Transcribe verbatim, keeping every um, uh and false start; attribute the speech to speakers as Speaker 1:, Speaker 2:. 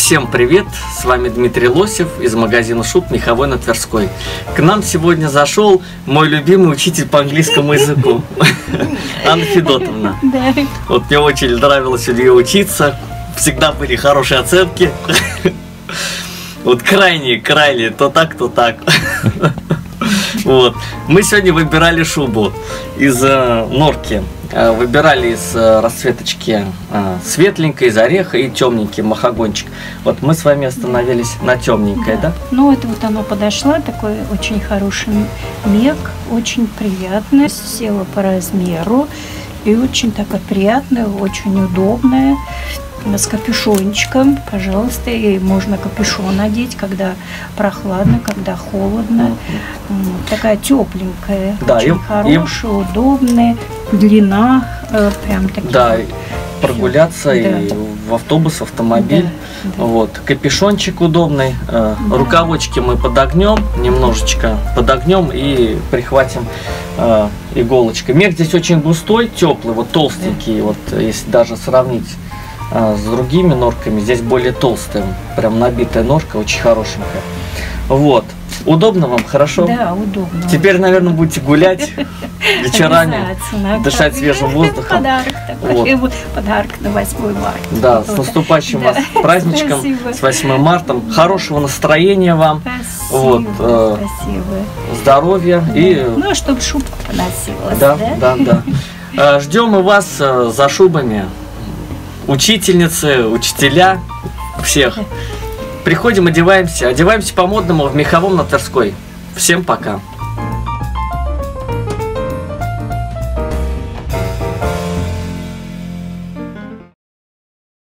Speaker 1: Всем привет! С вами Дмитрий Лосев из магазина шуб «Меховой» на Тверской. К нам сегодня зашел мой любимый учитель по английскому языку Анна Федотовна.
Speaker 2: Да.
Speaker 1: Вот мне очень нравилось у нее учиться, всегда были хорошие оценки. Вот крайние, крайние, то так, то так. Вот. Мы сегодня выбирали шубу из э, норки. Э, выбирали из э, расцветочки э, светленькой, из ореха и темненький махагончик. Вот мы с вами остановились на темненькой, да?
Speaker 2: Да? Ну, это вот она подошла, такой очень хороший мех, очень приятная, села по размеру и очень такая приятная, очень удобная. С капюшончиком, пожалуйста, и можно капюшон надеть, когда прохладно, когда холодно. Такая тепленькая,
Speaker 1: да,
Speaker 2: очень
Speaker 1: и,
Speaker 2: хорошая, и... удобная, длина, э, прям такие.
Speaker 1: Да, прогуляться да. И в автобус, в автомобиль.
Speaker 2: Да, да.
Speaker 1: Вот, капюшончик удобный, э,
Speaker 2: да.
Speaker 1: Рукавочки мы подогнем, немножечко подогнем и прихватим э, иголочкой. Мех здесь очень густой, теплый, вот толстенький, да. Вот если даже сравнить с другими норками, здесь более толстая, прям набитая норка, очень хорошенькая. Вот. Удобно вам, хорошо?
Speaker 2: Да, удобно.
Speaker 1: Теперь, наверное, будете гулять вечерами, дышать свежим воздухом.
Speaker 2: Подарок такой. Вот. Подарок на восьмое марта.
Speaker 1: Да, с наступающим да. вас праздничком, спасибо. С восьмым марта. Хорошего настроения вам.
Speaker 2: Спасибо.
Speaker 1: Вот, э,
Speaker 2: спасибо.
Speaker 1: Здоровья.
Speaker 2: Да.
Speaker 1: И...
Speaker 2: Ну, а чтобы шубка поносилась.
Speaker 1: Да,
Speaker 2: да,
Speaker 1: да, да. Ждем мы вас за шубами. Учительницы, учителя, всех. Приходим, одеваемся. Одеваемся по-модному в Меховом на Тверской. Всем пока.